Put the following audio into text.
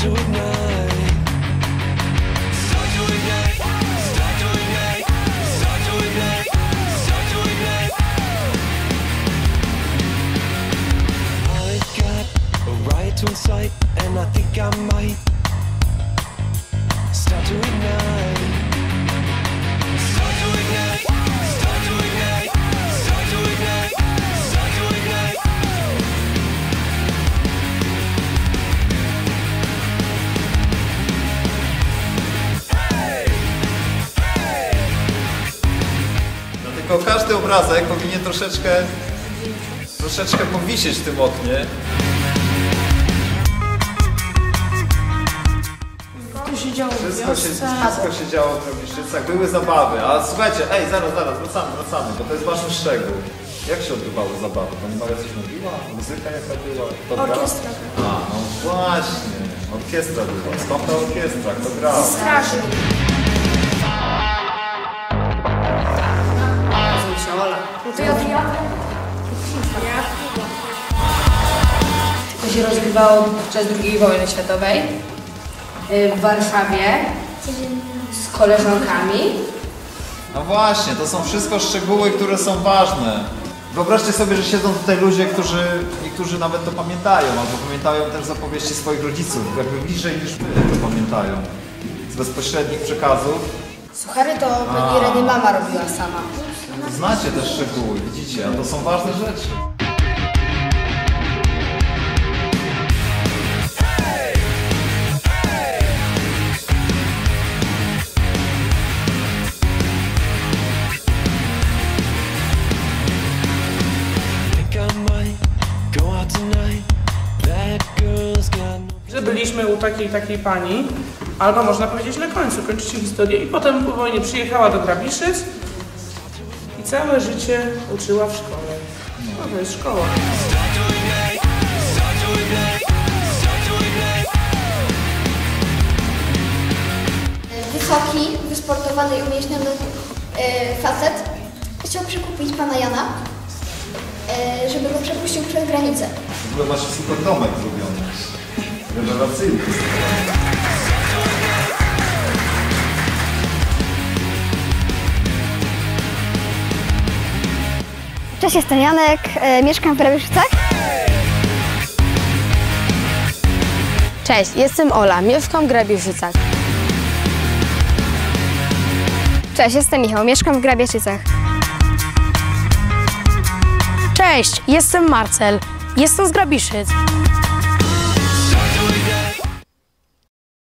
To incite, and I think I might start to ignite. Start to ignite. Start to ignite. Start to ignite. Start to ignite. Hey! Hey! No tylko każdy obrazek powinien troszeczkę powisieć w tym oknie. Wszystko się działo w Grabiszycach, były zabawy, a słuchajcie, zaraz, wracamy, bo to jest ważny szczegół. Jak się odbywały zabawy? Pani Maria coś mówiła? Muzyka jaka była? Kto grał? Orkiestra. A, no właśnie, orkiestra była. Skąd ta orkiestra? Kto grał? Straży. To się rozgrywało podczas II wojny światowej w Warszawie z koleżankami. No właśnie, to są wszystko szczegóły, które są ważne. Wyobraźcie sobie, że siedzą tutaj ludzie, niektórzy nawet to pamiętają, albo pamiętają też z opowieści swoich rodziców, jakby bliżej niż my to pamiętają. Z bezpośrednich przekazów. Suchary to pani Ireny mama robiła sama. Znacie te szczegóły, widzicie, a to są ważne rzeczy. Że byliśmy u takiej pani, albo można powiedzieć na końcu, kończycie historię i potem po wojnie przyjechała do Grabiszyc i całe życie uczyła w szkole. No to jest szkoła. Wysoki, wysportowany i umięśniony facet chciał przekupić pana Jana, żeby go przepuścił przez granicę. W ogóle macie super domek zrobiony. Rewelacyjny. Cześć, jestem Janek, mieszkam w Grabiszycach. Cześć, jestem Ola, mieszkam w Grabiszycach. Cześć, jestem Michał, mieszkam w Grabiszycach. Cześć, jestem Marcel, jestem z Grabiszyc.